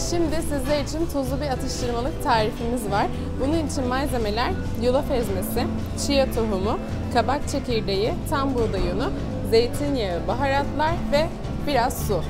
Şimdi sizler için tuzlu bir atıştırmalık tarifimiz var. Bunun için malzemeler yulaf ezmesi, chia tohumu, kabak çekirdeği, tam buğday unu, zeytinyağı, baharatlar ve biraz su.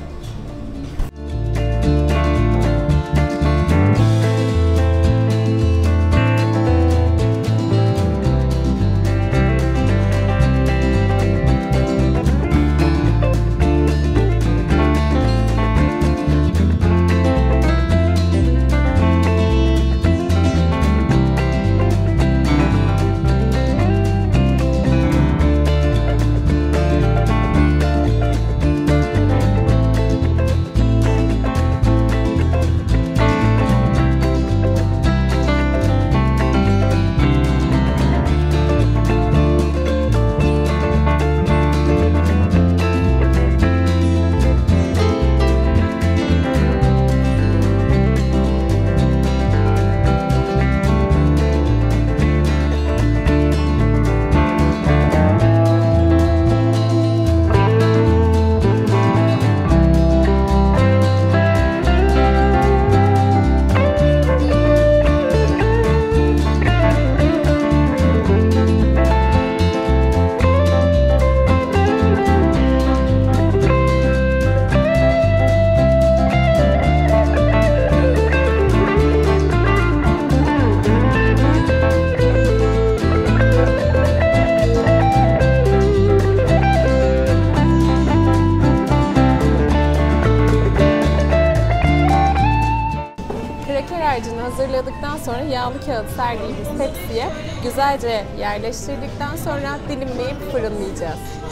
Kraker harcını hazırladıktan sonra yağlı kağıt serdiğimiz tepsiye güzelce yerleştirdikten sonra dilimleyip fırınlayacağız.